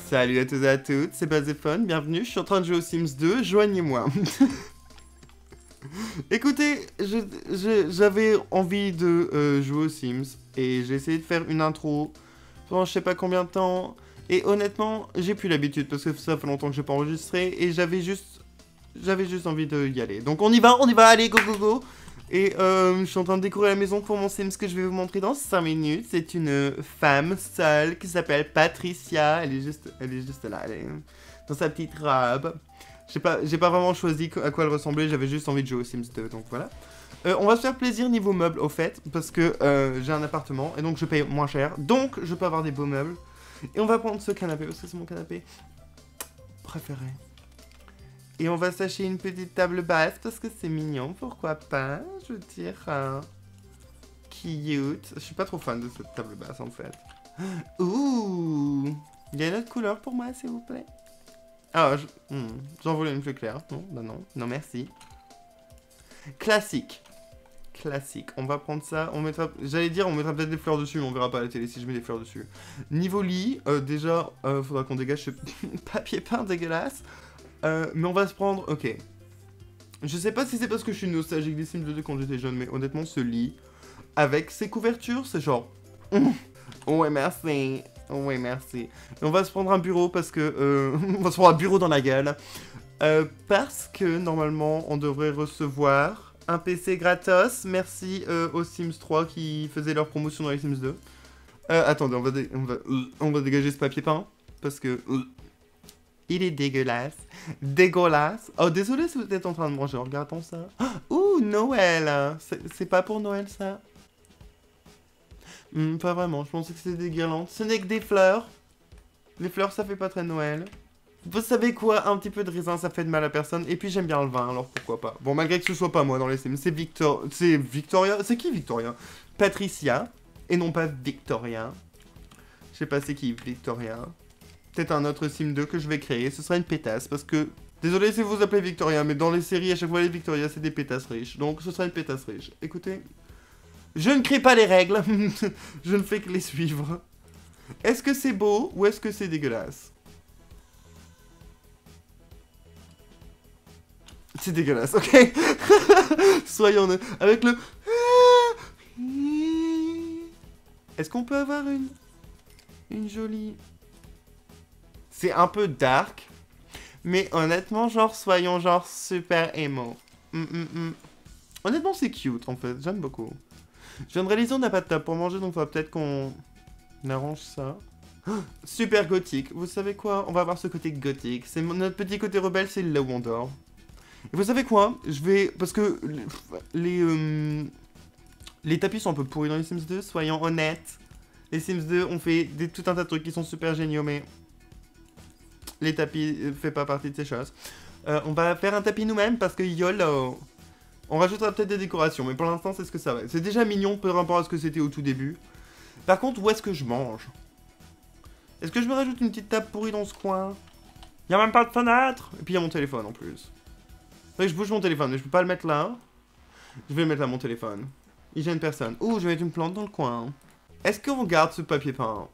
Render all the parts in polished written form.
Salut à tous et à toutes, c'est Bazéphone, bienvenue, je suis en train de jouer aux Sims 2, joignez-moi. Écoutez, j'avais envie de jouer aux Sims, et j'ai essayé de faire une intro pendant je sais pas combien de temps, et honnêtement, j'ai plus l'habitude, parce que ça fait longtemps que j'ai pas enregistré, et j'avais juste envie d'y aller. Donc on y va, allez, go go go. Et je suis en train de décorer la maison pour mon Sims que je vais vous montrer dans 5 minutes. C'est une femme seule qui s'appelle Patricia. Elle est juste là, elle est dans sa petite robe. J'ai pas vraiment choisi à quoi elle ressemblait, j'avais juste envie de jouer aux Sims 2, donc voilà. On va se faire plaisir niveau meubles au fait, parce que j'ai un appartement et donc je paye moins cher. Donc je peux avoir des beaux meubles. Et on va prendre ce canapé, parce que c'est mon canapé préféré. Et on va s'acheter une petite table basse parce que c'est mignon, pourquoi pas, je veux dire, cute. Je suis pas trop fan de cette table basse en fait. Ouh, il y a une autre couleur pour moi s'il vous plaît. Ah, j'en voulais une plus claire, non, bah non, non merci. Classique. Classique, on va prendre ça, on mettra, j'allais dire on mettra peut-être des fleurs dessus, mais on verra pas à la télé si je mets des fleurs dessus. Niveau lit, déjà, faudra qu'on dégage ce papier peint dégueulasse. Mais on va se prendre... Ok. Je sais pas si c'est parce que je suis nostalgique des Sims 2 quand j'étais jeune, mais honnêtement, ce lit, avec ses couvertures, c'est genre... Ouais, merci. Ouais, merci. Et on va se prendre un bureau parce que... on va se prendre un bureau dans la gueule. Parce que, normalement, on devrait recevoir un PC gratos. Merci aux Sims 3 qui faisaient leur promotion dans les Sims 2. Attendez, on va dégager ce papier peint. Parce que... il est dégueulasse. Dégueulasse. Oh, désolé si vous êtes en train de manger. Regardons ça. Ouh, Noël. C'est pas pour Noël, ça? Pas vraiment. Je pensais que c'était des guirlandes. Ce n'est que des fleurs. Les fleurs, ça fait pas très Noël. Vous savez quoi? Un petit peu de raisin, ça fait de mal à personne. Et puis, j'aime bien le vin, alors pourquoi pas. Bon, malgré que ce soit pas moi dans les Sims. C'est Victoria. C'est qui, Victoria? Patricia. Et non pas Victoria. Je sais pas c'est qui, Victoria. Peut-être un autre Sim 2 que je vais créer, ce sera une pétasse, parce que... Désolé si vous vous appelez Victoria, mais dans les séries, à chaque fois les Victoria, c'est des pétasses riches, donc ce sera une pétasse riche. Écoutez, je ne crée pas les règles, je ne fais que les suivre. Est-ce que c'est beau, ou est-ce que c'est dégueulasse? C'est dégueulasse, ok. Soyons... Avec le... Est-ce qu'on peut avoir une jolie... C'est un peu dark, mais honnêtement, genre, soyons genre super emo. Honnêtement, c'est cute, en fait, j'aime beaucoup. Je viens de réaliser, on n'a pas de table pour manger, donc il va peut-être qu'on arrange ça. Super gothique, vous savez quoi? On va avoir ce côté gothique. C'est notre petit côté rebelle, c'est là où on dort. Et vous savez quoi? Je vais... Parce que les tapis sont un peu pourris dans les Sims 2, soyons honnêtes. Les Sims 2 ont fait tout un tas de trucs qui sont super géniaux, mais... les tapis fait pas partie de ces choses. On va faire un tapis nous-mêmes parce que YOLO. On rajoutera peut-être des décorations, mais pour l'instant c'est ce que ça va. C'est déjà mignon par rapport à ce que c'était au tout début. Par contre, où est-ce que je mange? Est-ce que je me rajoute une petite table pourrie dans ce coin? Y'a même pas de fenêtre. Et puis il y a mon téléphone en plus. Ouais, je bouge mon téléphone, mais je peux pas le mettre là. Je vais le mettre là, mon téléphone. Il gêne personne. Ouh, je vais mettre une plante dans le coin. Est-ce qu'on garde ce papier peint?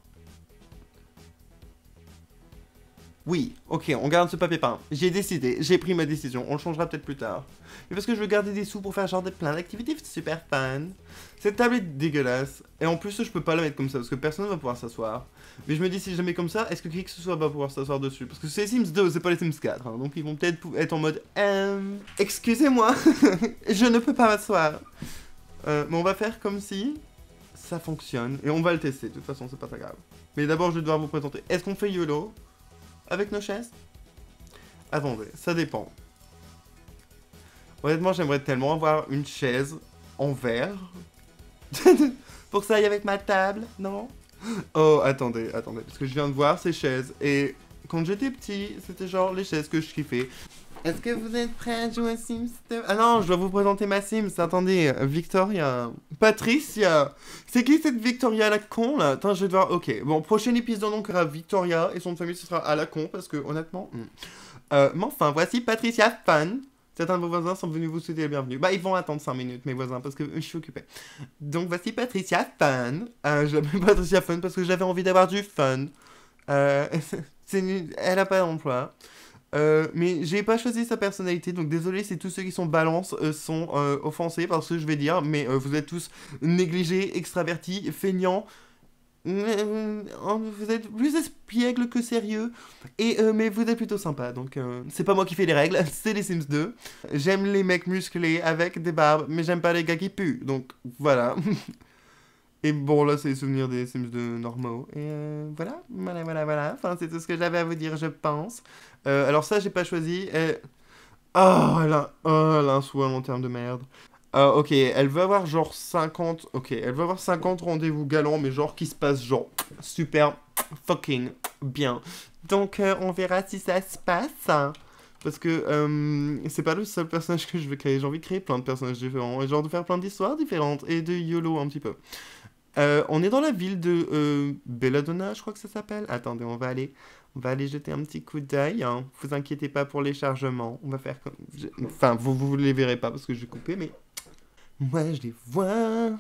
Oui, ok, on garde ce papier peint. J'ai décidé, j'ai pris ma décision. On le changera peut-être plus tard. Mais parce que je veux garder des sous pour faire genre plein d'activités super fun. Cette table est dégueulasse. Et en plus, je peux pas la mettre comme ça parce que personne ne va pouvoir s'asseoir. Mais je me dis, si je la mets comme ça, est-ce que qui que ce soit va pouvoir s'asseoir dessus? Parce que c'est les Sims 2, c'est pas les Sims 4. Hein, donc ils vont peut-être être en mode excusez-moi, je ne peux pas m'asseoir. Mais on va faire comme si ça fonctionne. Et on va le tester, de toute façon, c'est pas très grave. Mais d'abord, je vais devoir vous présenter. Est-ce qu'on fait YOLO avec nos chaises? Attendez, ça dépend. Honnêtement, j'aimerais tellement avoir une chaise en verre. Pour que ça aille avec ma table, non? Oh, attendez, parce que je viens de voir ces chaises. Et quand j'étais petit, c'était genre les chaises que je kiffais. Est-ce que vous êtes prêts à jouer à Sims 2? Ah non, je dois vous présenter ma Sims. Attendez, Victoria. Patricia. C'est qui cette Victoria à la con là? Attends, je vais devoir... Ok, bon, prochain épisode donc sera Victoria et son famille ce sera à la con parce que honnêtement... Mais enfin, voici Patricia Fun. Certains de vos voisins sont venus vous souhaiter la bienvenue. Bah, ils vont attendre 5 minutes, mes voisins, parce que je suis occupé. Donc, voici Patricia Fun. Je l'appelle Patricia Fun parce que j'avais envie d'avoir du fun. Elle a pas d'emploi. Mais j'ai pas choisi sa personnalité, donc désolé si tous ceux qui sont balance sont offensés par ce que je vais dire, mais vous êtes tous négligés, extravertis, feignants. Vous êtes plus espiègle que sérieux, mais vous êtes plutôt sympa, donc c'est pas moi qui fais les règles, c'est les Sims 2. J'aime les mecs musclés avec des barbes, mais j'aime pas les gars qui puent, donc voilà. Et bon, là, c'est les souvenirs des Sims 2 normaux. Et voilà. Enfin, c'est tout ce que j'avais à vous dire, je pense. Alors ça, j'ai pas choisi. Elle a un sous en termes de merde. Ok, elle veut avoir genre 50... Ok, elle veut avoir 50 rendez-vous galants, mais genre qui se passe genre super fucking bien. Donc, on verra si ça se passe. Parce que c'est pas le seul personnage que je veux créer. J'ai envie de créer plein de personnages différents. Et genre de faire plein d'histoires différentes. Et de YOLO un petit peu. On est dans la ville de Belladonna, je crois que ça s'appelle. Attendez, on va aller jeter un petit coup d'œil. Hein. Vous inquiétez pas pour les chargements. On va faire comme... Enfin, vous les verrez pas parce que je vais couper, mais... Moi, je les vois.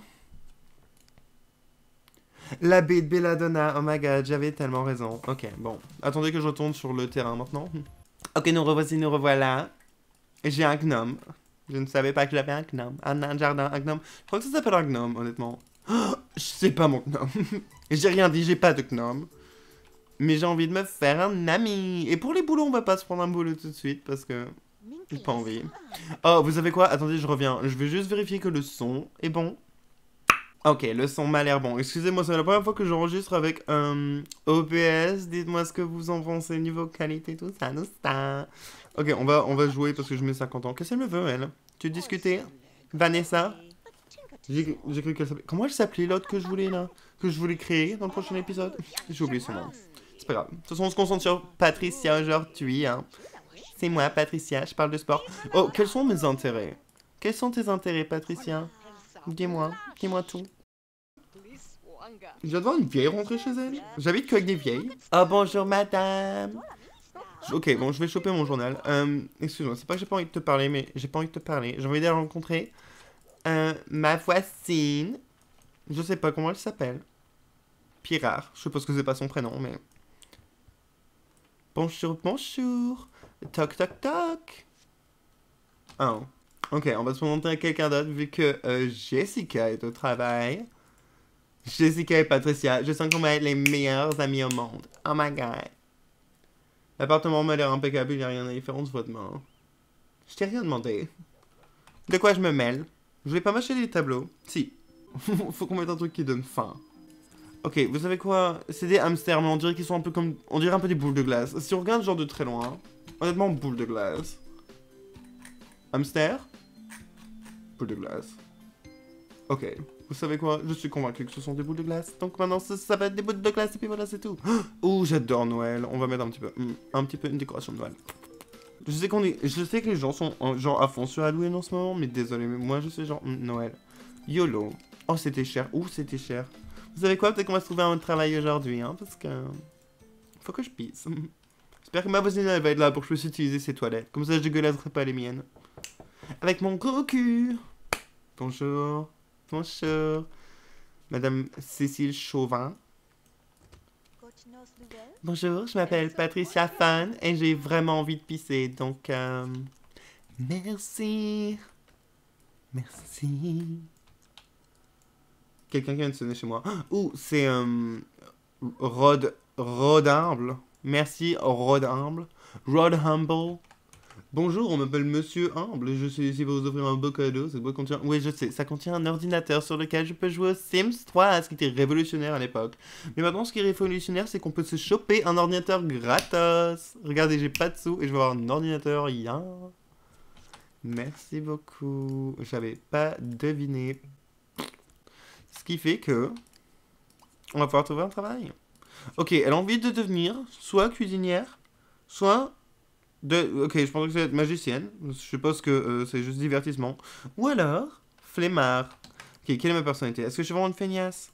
La baie de Belladonna. Oh my god, j'avais tellement raison. Ok, bon. Attendez que je retourne sur le terrain maintenant. Ok, nous revoilà. J'ai un gnome. Je ne savais pas que j'avais un gnome. Un jardin, un gnome. Je crois que ça s'appelle un gnome, honnêtement. Oh, c'est pas mon gnome. J'ai rien dit, j'ai pas de gnome. Mais j'ai envie de me faire un ami. Et pour les boulots, on va pas se prendre un boulot tout de suite parce que j'ai pas envie. Oh, vous savez quoi? Attendez, je reviens. Je vais juste vérifier que le son est bon. Ok, le son m'a l'air bon. Excusez-moi, c'est la première fois que j'enregistre avec OBS. Dites-moi ce que vous en pensez niveau qualité, tout ça, tout ça. Ok, on va jouer parce que je mets 50 ans. Qu'est-ce qu'elle me veut, elle? Tu veux discuter? Vanessa? J'ai cru qu'elle s'appelait... Comment elle s'appelait l'autre que je voulais là? Que je voulais créer dans le prochain épisode? J'ai oublié son nom. C'est pas grave. De toute façon, on se concentre sur Patricia aujourd'hui. Hein. C'est moi, Patricia. Je parle de sport. Oh, quels sont mes intérêts? Quels sont tes intérêts, Patricia? Dis-moi tout. Je viens de voir une vieille rentrer chez elle. J'habite qu'avec des vieilles. Oh, bonjour, madame. Ok, bon, je vais choper mon journal. Excuse-moi, c'est pas que j'ai pas envie de te parler, mais j'ai pas envie de te parler. J'ai envie d'aller rencontrer ma voisine. Je sais pas comment elle s'appelle. Pirard. Je suppose que c'est pas son prénom, mais... Bonjour. Toc, toc, toc. Oh. Ok, on va se montrer à quelqu'un d'autre vu que Jessica est au travail. Jessica et Patricia, je sens qu'on va être les meilleurs amis au monde. Oh my god. L'appartement m'a l'air impeccable, il n'y a rien à y faire, on se voit demain. Je t'ai rien demandé. De quoi je me mêle? Je vais pas m'acheter des tableaux. Si. Faut qu'on mette un truc qui donne faim. Ok, vous savez quoi? C'est des hamsters, mais on dirait qu'ils sont un peu comme... On dirait un peu des boules de glace. Si on regarde genre de très loin, honnêtement, boules de glace. Hamster? Boules de glace. Ok. Vous savez quoi? Je suis convaincu que ce sont des boules de glace. Donc maintenant, ça va être des boules de glace et puis voilà, c'est tout. Oh, j'adore Noël. On va mettre un petit peu une décoration de Noël. Je sais que les gens sont genre à fond sur Halloween en ce moment, mais désolé, mais moi je suis genre Noël. YOLO. Oh, c'était cher. Ouh, c'était cher. Vous savez quoi? Peut-être qu'on va se trouver un travail aujourd'hui, hein, parce que... Faut que je pisse. J'espère que ma voisine, elle va être là pour que je puisse utiliser ses toilettes. Comme ça, je dégueulasserai pas les miennes. Avec mon gros cul. Bonjour. Madame Cécile Chauvin. Bonjour, je m'appelle Patricia Fan et j'ai vraiment envie de pisser, donc merci. Quelqu'un qui vient de sonner chez moi. Ouh, c'est Rod Humble. Merci Rod Humble. Rod Humble. Bonjour, on m'appelle Monsieur Humble, je suis ici pour vous offrir un beau cadeau. Cette boîte contient... Oui, je sais, ça contient un ordinateur sur lequel je peux jouer aux Sims 3, ce qui était révolutionnaire à l'époque. Mais maintenant, ce qui est révolutionnaire, c'est qu'on peut se choper un ordinateur gratos. Regardez, j'ai pas de sous et je vais avoir un ordinateur, yeah. Merci beaucoup. J'avais pas deviné. Ce qui fait que... On va pouvoir trouver un travail. Ok, elle a envie de devenir soit cuisinière, soit... Ok, je pense que c'est être magicienne. Je suppose que c'est juste divertissement. Ou alors, flemmard. Ok, quelle est ma personnalité? Est-ce que je suis vraiment une feignasse?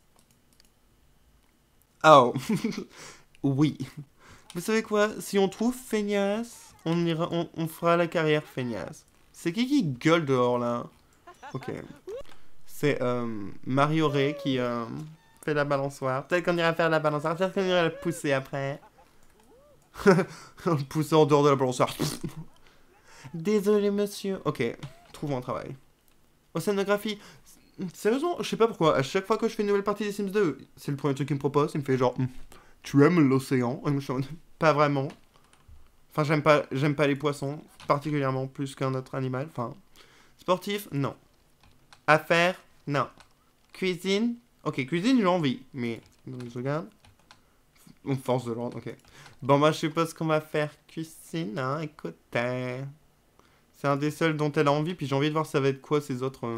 Oh. Oui. Vous savez quoi? Si on trouve feignasse, on fera la carrière feignasse. C'est qui gueule dehors, là? Ok. C'est Mario Ray qui fait la balançoire. Peut-être qu'on ira faire la balançoire. Peut-être qu'on ira la pousser après. Le pousser en dehors de la balançoire. Désolé, monsieur. Ok, trouvons un travail. Océanographie. Sérieusement, je sais pas pourquoi. À chaque fois que je fais une nouvelle partie des Sims 2, c'est le premier truc qu'il me propose. Il me fait genre, tu aimes l'océan? Et moi, je suis en mode, pas vraiment. Enfin, j'aime pas les poissons, particulièrement plus qu'un autre animal. Enfin, sportif, non. Affaires, non. Cuisine, ok, cuisine, j'ai envie, mais donc je regarde. Force de l'ordre, ok. Bon, bah, je suppose qu'on va faire cuisine, hein, écoutez. C'est un des seuls dont elle a envie, puis j'ai envie de voir ça va être quoi ses autres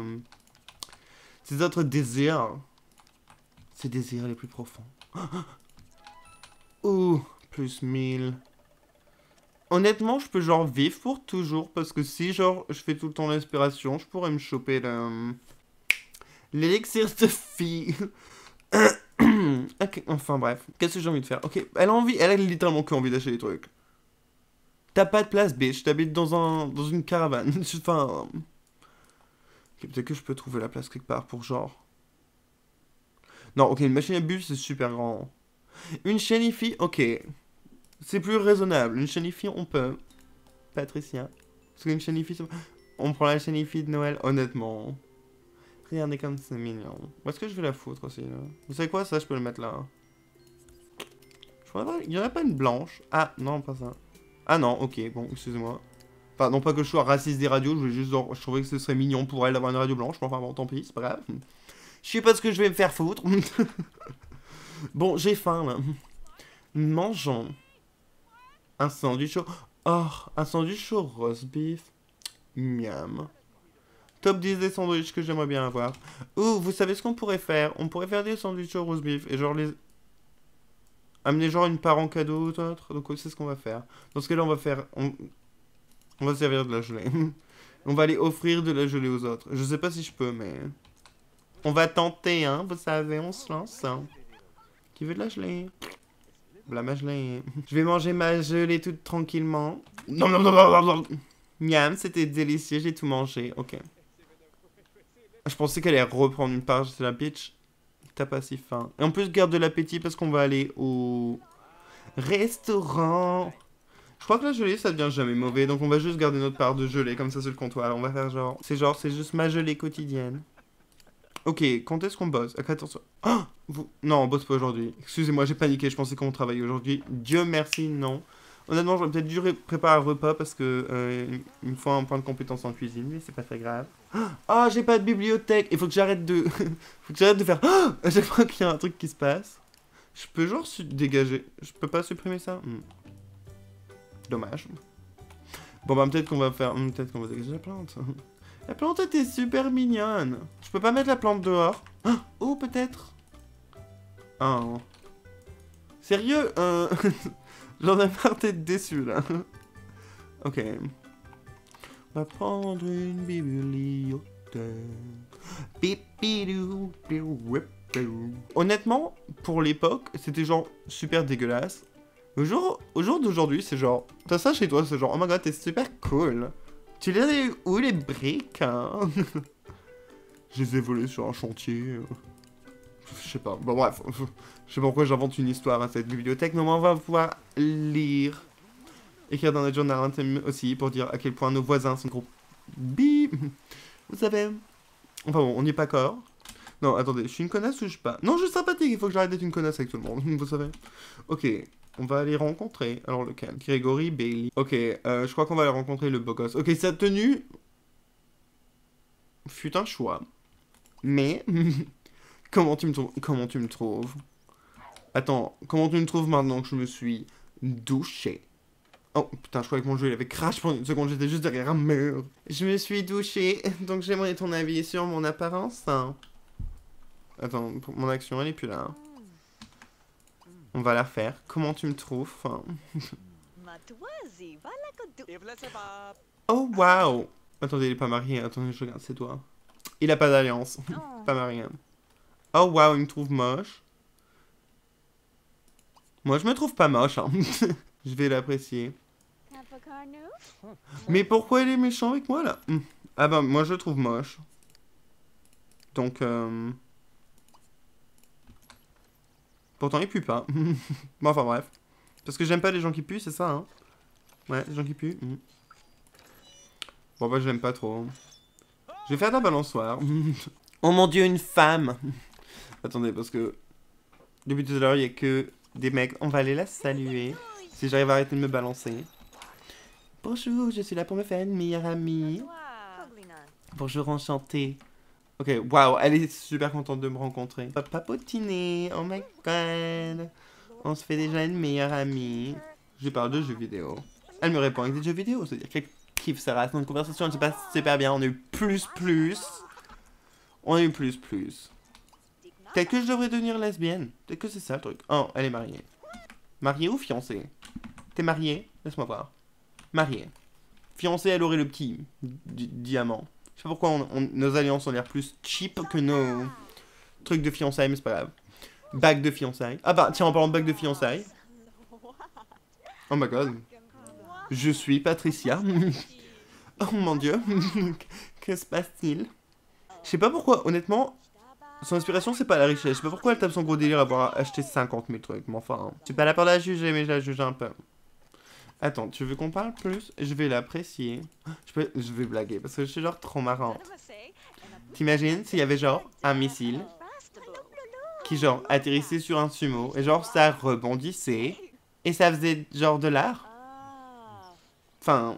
désirs. Ses désirs les plus profonds. Ouh, plus 1000. Honnêtement, je peux genre vivre pour toujours, parce que si genre je fais tout le temps l'inspiration, je pourrais me choper l'élixir de fille. Ok, enfin bref. Qu'est-ce que j'ai envie de faire? Ok, elle a littéralement que envie d'acheter des trucs. T'as pas de place, bitch, t'habites dans une caravane. Enfin... Ok, peut-être que je peux trouver la place quelque part pour genre... Non, ok, une machine à bulles, c'est super grand. Une chenille, ok. C'est plus raisonnable. Une chenille, on peut. Patricia. Parce qu'une chenille, on prend la chenille de Noël, honnêtement. Regardez comme c'est mignon. Où est-ce que je vais la foutre aussi, là? Vous savez quoi, ça, je peux le mettre là. Il y en a pas une blanche. Ah, non, pas ça. Ah non, ok, bon, excusez-moi. Enfin, non pas que je sois raciste des radios, je voulais juste genre, je trouvais que ce serait mignon pour elle d'avoir une radio blanche, mais enfin bon, tant pis, c'est pas grave. Je sais pas ce que je vais me faire foutre. Bon, j'ai faim, là. Mangeons. Un sandwich au... Oh, un sandwich au roast beef. Miam. Top 10 des sandwichs que j'aimerais bien avoir. Ou, vous savez ce qu'on pourrait faire? On pourrait faire des sandwichs au roast beef et genre les... Amener genre une part en cadeau ou autre. Donc c'est ce qu'on va faire. Dans ce cas-là, on va faire... On va servir de la gelée. On va aller offrir de la gelée aux autres. Je sais pas si je peux, mais... On va tenter, hein. Vous savez, on se lance. Hein. Qui veut de la gelée? Voilà ma gelée. Je vais manger ma gelée toute tranquillement. Non, non, non, non, non. Miam, c'était délicieux, j'ai tout mangé. Ok. Je pensais qu'elle allait reprendre une part, c'est la bitch. T'as pas si faim. Et en plus, garde de l'appétit parce qu'on va aller au restaurant. Je crois que la gelée, ça devient jamais mauvais. Donc on va juste garder notre part de gelée, comme ça sur le comptoir. On va faire genre... C'est juste ma gelée quotidienne. Ok, quand est-ce qu'on bosse? À 14h. Oh non, on bosse pas aujourd'hui. Excusez-moi, j'ai paniqué, je pensais qu'on travaillait aujourd'hui. Dieu merci, non. Honnêtement, j'aurais peut-être dû préparer un repas parce que il me faut un point de compétence en cuisine, mais c'est pas très grave. Oh, j'ai pas de bibliothèque. Il faut que j'arrête de... faut que j'arrête de faire... Oh, à chaque fois qu'il y a un truc qui se passe. Je peux genre dégager. Je peux pas supprimer ça? Dommage. Bon bah peut-être qu'on va faire... peut-être qu'on va dégager la plante. La plante était super mignonne. Je peux pas mettre la plante dehors. Oh, peut-être. Oh. Sérieux J'en ai marre d'être déçu, là. Ok. On va prendre une bibliothèque. Honnêtement, pour l'époque, c'était genre super dégueulasse. Au jour d'aujourd'hui, c'est genre... T'as ça chez toi, c'est genre... Oh my god, t'es super cool. Tu les as eu où les briques, hein? Je les ai volées sur un chantier. Je sais pas. Bon bref. Je sais pas pourquoi j'invente une histoire à cette bibliothèque. Mais on va pouvoir lire. Écrire dans notre journal aussi pour dire à quel point nos voisins sont gros. Bip. Vous savez. Enfin bon, on n'y est pas encore. Non, attendez, je suis une connasse ou je suis pas? Non, je suis sympathique, il faut que j'arrête d'être une connasse avec tout le monde, vous savez. Ok, on va aller rencontrer. Alors lequel? Grégory Bailey. Ok, je crois qu'on va aller rencontrer le beau gosse. Ok, sa tenue fut un choix. Mais, comment tu me trouves? Attends, comment tu me trouves maintenant que je me suis douché? Oh, putain, je croyais que mon jeu il avait crash pendant une seconde, j'étais juste derrière un mur. Je me suis douché, donc j'aimerais ton avis sur mon apparence. Hein. Attends, mon action, elle est plus là. On va la faire. Comment tu me trouves? Enfin... Oh, waouh! Attendez, il est pas marié. Attendez, je regarde, c'est toi. Il a pas d'alliance. Pas marié. Oh, waouh, il me trouve moche. Moi, je me trouve pas moche. Hein. Je vais l'apprécier. Mais pourquoi il est méchant avec moi, là? Ah ben, moi, je le trouve moche. Donc, Pourtant, il pue pas. Bon, enfin, bref. Parce que j'aime pas les gens qui puent, c'est ça, hein? Ouais, les gens qui puent. Bon, bah, je l'aime pas trop. Je vais faire de la balançoire. Oh mon dieu, une femme! Attendez, parce que depuis tout à l'heure, il y a que des mecs. On va aller la saluer. Si j'arrive à arrêter de me balancer. Bonjour, je suis là pour me faire une meilleure amie. Bonjour, enchantée. Ok, waouh, elle est super contente de me rencontrer. Papotiner, oh my god. On se fait déjà une meilleure amie. Je parle de jeux vidéo. Elle me répond avec des jeux vidéo, c'est-à-dire qu'elle kiffe sa race. Notre conversation, elle se passe super bien. On a eu plus. On a eu plus. Peut-être que je devrais devenir lesbienne. Peut-être que c'est ça le truc. Oh, elle est mariée. Mariée ou fiancée? T'es mariée? Laisse-moi voir. Mariée. Fiancée, elle aurait le petit diamant. Je sais pas pourquoi nos alliances ont l'air plus cheap que nos trucs de fiançailles, mais c'est pas grave. Bague de fiançailles. Ah bah, tiens, en parlant de bague de fiançailles. Oh my god. Je suis Patricia. Oh mon dieu. Que se passe-t-il? Je sais pas pourquoi, honnêtement, son inspiration, c'est pas la richesse. Je sais pas pourquoi elle tape son gros délire à avoir acheté 50 000 trucs. Mais enfin, je suis pas là pour la juger, mais je la juge un peu. Attends, tu veux qu'on parle plus? Je vais l'apprécier. Je vais blaguer, parce que je suis genre trop marrante. T'imagines s'il y avait genre un missile qui genre atterrissait sur un sumo, et genre ça rebondissait, et ça faisait genre de l'art? Enfin...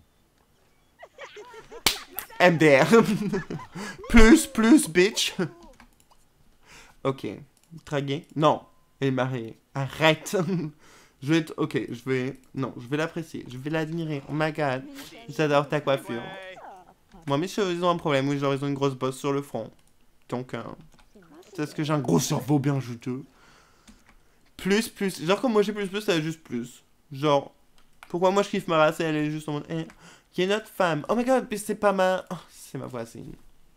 MDR. plus, bitch. Ok. Traguer? Non. Elle est mariée. Arrête. Je vais être... Ok, je vais... Non, je vais l'apprécier. Je vais l'admirer. Oh my god. J'adore ta coiffure. Moi, mes cheveux, ils ont un problème. Oui, genre, ils ont une grosse bosse sur le front. Donc, c'est parce que j'ai un gros cerveau bien juteux. Plus. Genre, comme moi, j'ai plus, ça a juste plus. Genre, pourquoi moi, je kiffe ma race et elle est juste en mode... Eh, il y a une autre femme. Oh my god, mais c'est pas ma... Oh, c'est ma voisine.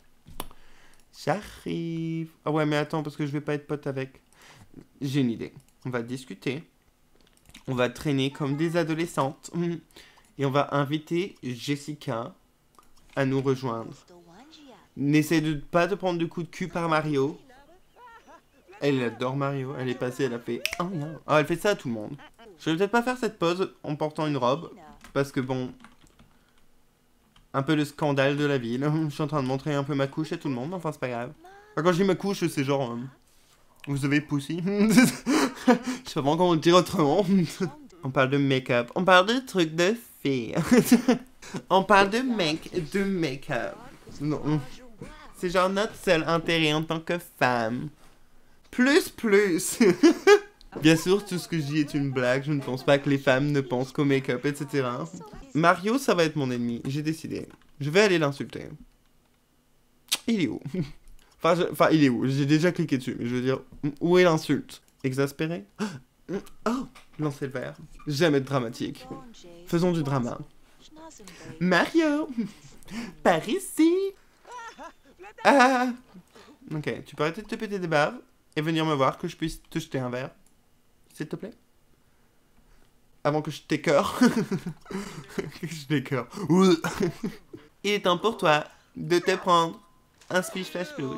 J'arrive. Ah ouais, mais attends, parce que je vais pas être pote avec... J'ai une idée. On va discuter. On va traîner comme des adolescentes. Et on va inviter Jessica à nous rejoindre. N'essaie de pas te prendre de coups de cul par Mario. Elle adore Mario. Elle est passée, elle a fait... Oh, non. Ah, elle fait ça à tout le monde. Je vais peut-être pas faire cette pause en portant une robe. Parce que bon... Un peu le scandale de la ville. Je suis en train de montrer un peu ma couche à tout le monde. Enfin, c'est pas grave. Enfin, quand je dis ma couche, c'est genre... Vous avez pussy. Je sais pas comment le dire autrement. On parle de make-up. On parle de trucs de filles. On parle de make-up. Non. C'est genre notre seul intérêt en tant que femme. Plus. Bien sûr, tout ce que je dis est une blague. Je ne pense pas que les femmes ne pensent qu'au make-up, etc. Mario, ça va être mon ennemi. J'ai décidé. Je vais aller l'insulter. Il est où? Enfin, il est où? J'ai déjà cliqué dessus, mais je veux dire, où est l'insulte? Exaspéré? Oh! Lancer le verre. Jamais de dramatique. Faisons du drama. Mario! Par ici! Ah! Ok, tu peux arrêter de te péter des baves et venir me voir que je puisse te jeter un verre? S'il te plaît? Avant que je t'écœure. Que je t'écœure. Il est temps pour toi de te prendre un splish flash flouche.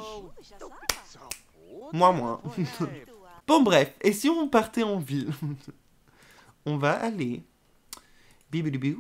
Moi. Bon bref, et si on partait en ville? On va aller... Biboudibou.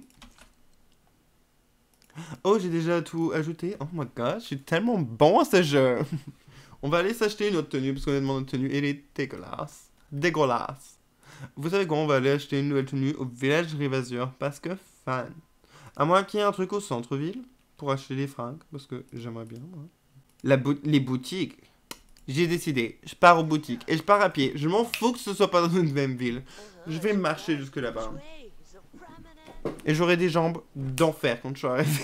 Oh, j'ai déjà tout ajouté. Oh my god, je suis tellement bon à ce jeu. On va aller s'acheter une autre tenue, parce qu'honnêtement, notre tenue, elle est dégueulasse. Dégueulasse. Vous savez quoi, on va aller acheter une nouvelle tenue au village Rivazur, parce que fan. À moins qu'il y ait un truc au centre-ville, pour acheter des fringues, parce que j'aimerais bien, moi. Les boutiques. J'ai décidé, je pars aux boutiques et je pars à pied. Je m'en fous que ce soit pas dans une même ville. Je vais marcher jusque là-bas. Et j'aurai des jambes d'enfer quand je serai arrivé.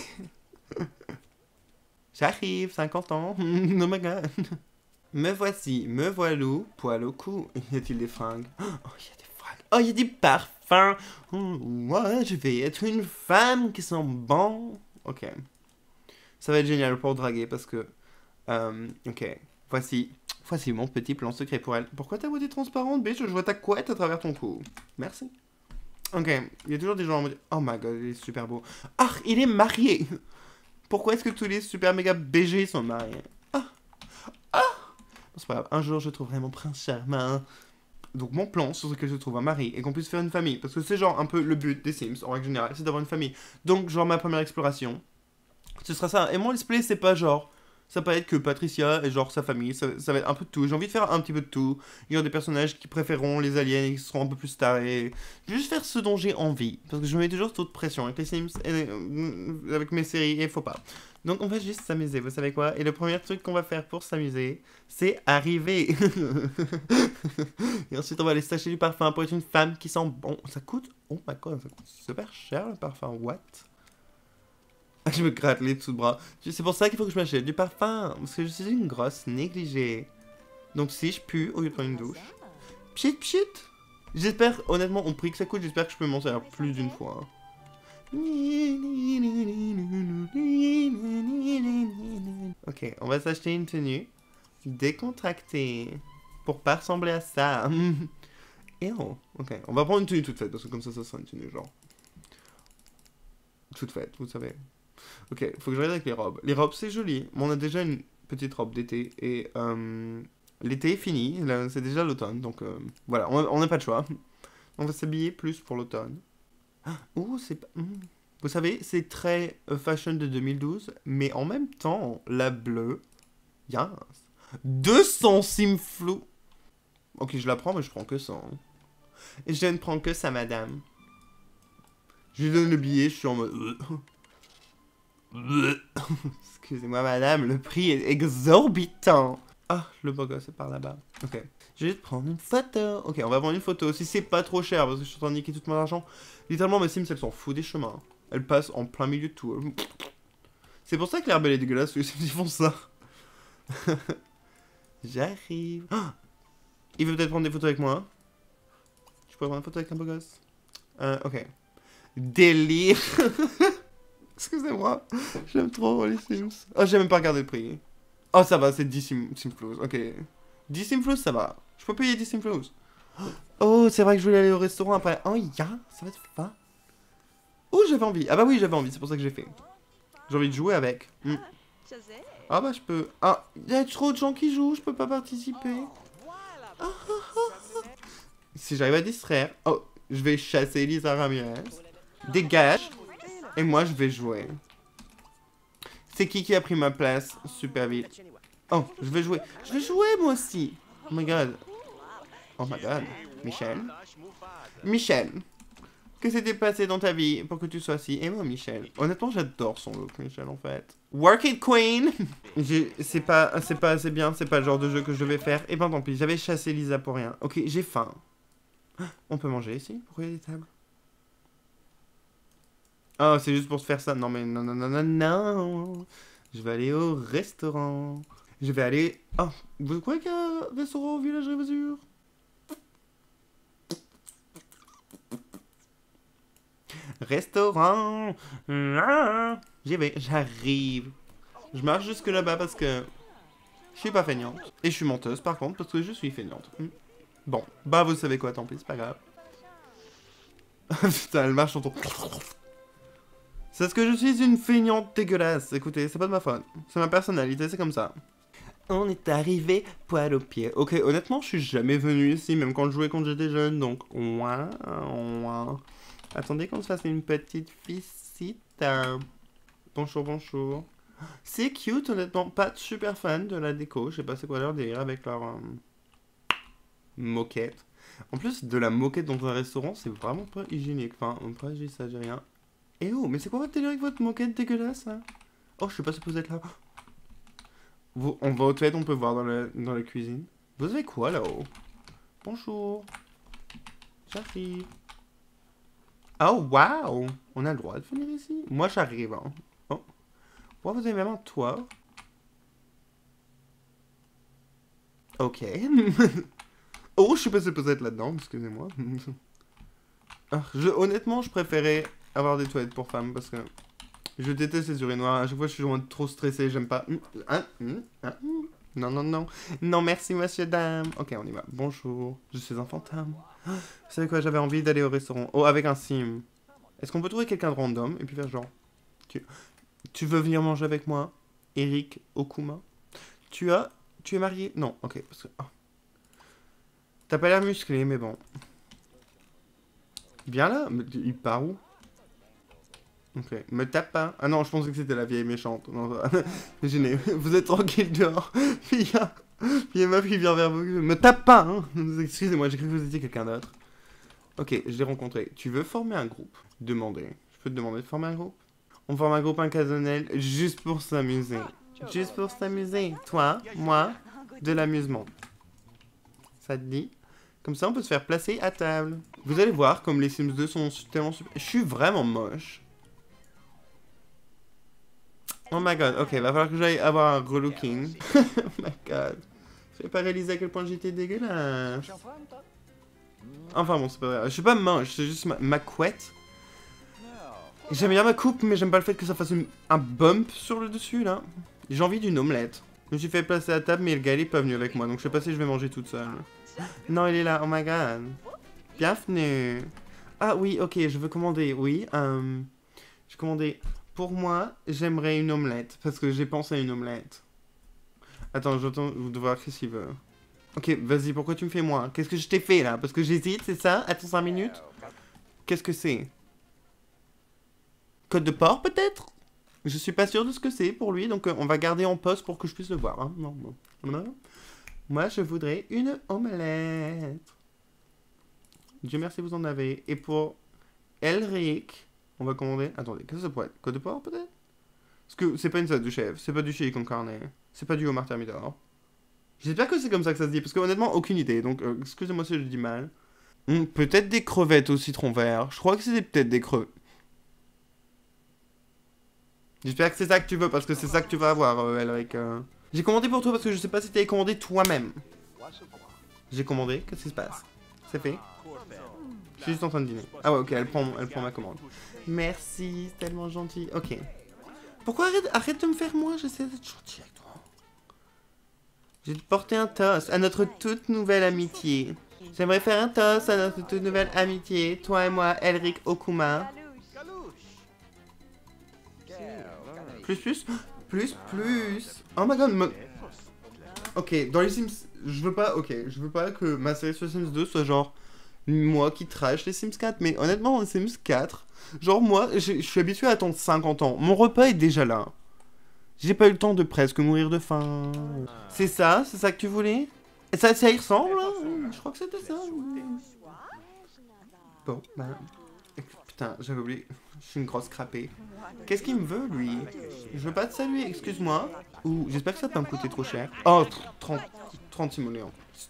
J'arrive, 50 ans. Oh my god. Me voici, me voilou, poil au cou. Y a-t-il des fringues? Oh, il y a des fringues. Oh, il y a des parfums. Ouais, je vais être une femme qui sent bon. Ok. Ça va être génial pour draguer parce que... ok. Voici mon petit plan secret pour elle. Pourquoi ta voix est transparente, bitch? Je vois ta couette à travers ton cou. Merci. Ok, il y a toujours des gens en mode... Oh my god, il est super beau. Ah, il est marié. Pourquoi est-ce que tous les super méga BG sont mariés? Ah. C'est pas grave, un jour je trouverai mon prince charmant. Donc mon plan, ce serait que je trouve un mari et qu'on puisse faire une famille. Parce que c'est genre un peu le but des Sims, en règle générale, c'est d'avoir une famille. Donc genre ma première exploration, ce sera ça. Et mon let's play, c'est pas genre... Ça va pas être que Patricia et genre sa famille, ça va être un peu de tout. J'ai envie de faire un petit peu de tout. Il y aura des personnages qui préféreront les aliens et qui seront un peu plus tarés. Je vais juste faire ce dont j'ai envie. Parce que je me mets toujours trop de pression avec les Sims et avec mes séries et faut pas. Donc on va juste s'amuser, vous savez quoi? Et le premier truc qu'on va faire pour s'amuser, c'est arriver. Et ensuite on va aller s'acheter du parfum pour être une femme qui sent bon. Ça coûte... Oh my god, ça coûte super cher le parfum, what? Je me gratte les dessous de bras. C'est pour ça qu'il faut que je m'achète du parfum. Parce que je suis une grosse négligée. Donc si je pue au lieu de prendre une douche. Pchit pchit. J'espère, honnêtement, au prix que ça coûte, j'espère que je peux m'en servir plus d'une fois. Ok, on va s'acheter une tenue décontractée. Pour pas ressembler à ça. Et oh, ok. On va prendre une tenue toute faite. Parce que comme ça sera une tenue genre... toute faite, vous savez. Ok, faut que je regarde avec les robes. Les robes, c'est joli. On a déjà une petite robe d'été. Et l'été est fini. C'est déjà l'automne. Donc voilà, on n'a pas de choix. On va s'habiller plus pour l'automne. Oh, c'est pas... Vous savez, c'est très fashion de 2012. Mais en même temps, la bleue... Yes. 200 simflou. Ok, je la prends, mais je prends que ça. Hein. Et je ne prends que ça, madame. Je lui donne le billet, je suis en mode... Excusez-moi madame, le prix est exorbitant. Ah, le beau gosse est par là-bas. Ok. Je vais te prendre une photo. Ok, on va prendre une photo. Si c'est pas trop cher, parce que je suis en train de niquer tout mon argent. Littéralement, mes Sims, elles s'en foutent des chemins. Elles passent en plein milieu de tout. C'est pour ça que l'herbe elle est dégueulasse, les Sims ils font ça. J'arrive. Oh, il veut peut-être prendre des photos avec moi. Je peux prendre une photo avec un beau gosse. Ok. Délire. Excusez-moi, j'aime trop les Sims. Oh, j'ai même pas regardé le prix. Oh, ça va, c'est 10 Simflows, ok. 10 Simflows, ça va. Je peux payer 10 Simflows. Oh, c'est vrai que je voulais aller au restaurant après. Oh, ça va être fun. Oh, j'avais envie. Ah bah oui, j'avais envie, c'est pour ça que j'ai fait. J'ai envie de jouer avec. Ah bah je peux... Ah, il y a trop de gens qui jouent, je peux pas participer. Si j'arrive à distraire... Oh, je vais chasser Elisa Ramirez. Dégage. Et moi, je vais jouer. C'est qui a pris ma place super vite? Oh, je vais jouer. Je vais jouer, moi aussi. Oh my god. Oh my god. Michel. Michel. Que s'était passé dans ta vie pour que tu sois si aimant, Michel? Honnêtement, j'adore son look, Michel, en fait. Work it, queen. C'est pas assez bien. C'est pas le genre de jeu que je devais faire. Et ben, tant pis. J'avais chassé Lisa pour rien. Ok, j'ai faim. On peut manger ici? Pourquoi il y a des tables? Oh, c'est juste pour se faire ça. Non, mais non, non, non, non, non. Je vais aller au restaurant. Je vais aller... Oh, vous croyez qu'il y a un restaurant au village Révesure? Restaurant. J'y vais, j'arrive. Je marche jusque là-bas parce que... Je suis pas feignante. Et je suis menteuse, par contre, parce que je suis feignante. Bon, bah vous savez quoi, tant pis, c'est pas grave. Putain, elle marche en ton... C'est parce que je suis une feignante dégueulasse. Écoutez, c'est pas de ma faute. C'est ma personnalité, c'est comme ça. On est arrivé poil aux pieds. Ok, honnêtement, je suis jamais venu ici, même quand je jouais quand j'étais jeune, donc... Ouin, ouin. Attendez qu'on se fasse une petite visite. Bonjour, bonjour. C'est cute, honnêtement. Pas super fan de la déco. Je sais pas c'est quoi leur délire avec leur... moquette. En plus, de la moquette dans un restaurant, c'est vraiment pas hygiénique. Enfin, après, j'ai ça, j'ai rien. Eh oh, mais c'est quoi votre délire avec votre moquette dégueulasse, là? Oh, je sais pas supposé être là. On va aux toilettes, on peut voir dans la cuisine. Vous avez quoi, là-haut? Bonjour. J'arrive. Oh, waouh! On a le droit de venir ici? Moi, j'arrive, hein. Oh. Pourquoi vous avez même un toit? Ok. Oh, je suis pas supposé être là-dedans, excusez-moi. Honnêtement, je préférais avoir des toilettes pour femmes parce que je déteste les urinoirs. À chaque fois, je suis vraiment trop stressé, j'aime pas. Non, non, non. Non, merci, monsieur, dame. Ok, on y va. Bonjour, je suis un fantôme. Vous savez quoi, j'avais envie d'aller au restaurant. Oh, avec un sim. Est-ce qu'on peut trouver quelqu'un de random et puis faire genre... Tu veux venir manger avec moi? Eric Okuma. Tu es marié? Non, ok, parce que... Oh. T'as pas l'air musclé, mais bon. Viens là. Mais il part où? Ok. Me tape pas. Ah non, je pensais que c'était la vieille méchante. Non, ça va. Gêné. Vous êtes tranquille dehors. Il y a une meuf qui vient vers vous. Me tape pas, hein. Excusez-moi, j'ai cru que vous étiez quelqu'un d'autre. Ok, je l'ai rencontré. Tu veux former un groupe? Demandez. Je peux te demander de former un groupe? On forme un groupe incasionnel juste pour s'amuser. Juste pour s'amuser. Toi, moi, de l'amusement. Ça te dit? Comme ça, on peut se faire placer à table. Vous allez voir comme les Sims 2 sont tellement super... Je suis vraiment moche. Oh my god. Ok, va falloir que j'aille avoir un relooking. Oh my god. J'ai pas réalisé à quel point j'étais dégueulasse. Enfin bon, c'est pas vrai. Je suis pas moche, c'est juste ma couette. J'aime bien ma coupe, mais j'aime pas le fait que ça fasse un bump sur le dessus, là. J'ai envie d'une omelette. Je me suis fait placer à table, mais le gars, il est pas venu avec moi, donc je sais pas si je vais manger toute seule. Non, il est là, oh my god. Bienvenue. Ah oui, ok, je veux commander, oui. Je commandé. Pour moi, j'aimerais une omelette, parce que j'ai pensé à une omelette. Attends, j'entends voir qu'est-ce qu'il veut. Ok, vas-y, pourquoi tu me fais moi? Qu'est-ce que je t'ai fait, là? Parce que j'hésite, c'est ça? Attends 5 minutes. Qu'est-ce que c'est? Côte de porc, peut-être? Je suis pas sûr de ce que c'est pour lui, donc on va garder en poste pour que je puisse le voir. Hein. Non, non. Moi, je voudrais une omelette. Dieu merci, vous en avez. Et pour Elric, on va commander... Attendez, qu'est-ce que ça pourrait être? Côte de porc, peut-être? Parce que c'est pas une salade de chèvre, c'est pas du chili con carne, c'est pas du homard thermidor. J'espère que c'est comme ça que ça se dit, parce que honnêtement, aucune idée, donc excusez-moi si je dis mal. Peut-être des crevettes au citron vert. Je crois que c'était peut-être des crevettes. J'espère que c'est ça que tu veux, parce que c'est ça que tu vas avoir, Elric. J'ai commandé pour toi, parce que je sais pas si t'avais commandé toi-même. J'ai commandé, qu'est-ce qui se passe? C'est fait? Je suis juste en train de dîner. Ah ouais, ok, elle prend ma commande. Merci, c'est tellement gentil. Ok. Pourquoi arrête de me faire moi? J'essaie d'être gentil avec toi. J'ai porté un toast à notre toute nouvelle amitié. J'aimerais faire un toast à notre toute nouvelle amitié. Toi et moi, Elric Okuma. Plus. Oh my god. Ok, dans les Sims... Je veux pas que ma série sur Sims 2 soit genre... Moi qui trash les Sims 4. Mais honnêtement, dans Sims 4... Genre moi, je suis habitué à attendre 50 ans. Mon repas est déjà là. J'ai pas eu le temps de presque mourir de faim. C'est ça que tu voulais? Et ça y ressemble, hein? Je crois que c'était ça. Bon, bah... Putain, j'avais oublié. Je suis une grosse crapée. Qu'est-ce qu'il me veut, lui? Je veux pas te saluer, excuse-moi. Ouh, j'espère que ça va pas me coûter trop cher. Oh, 30 simoleons.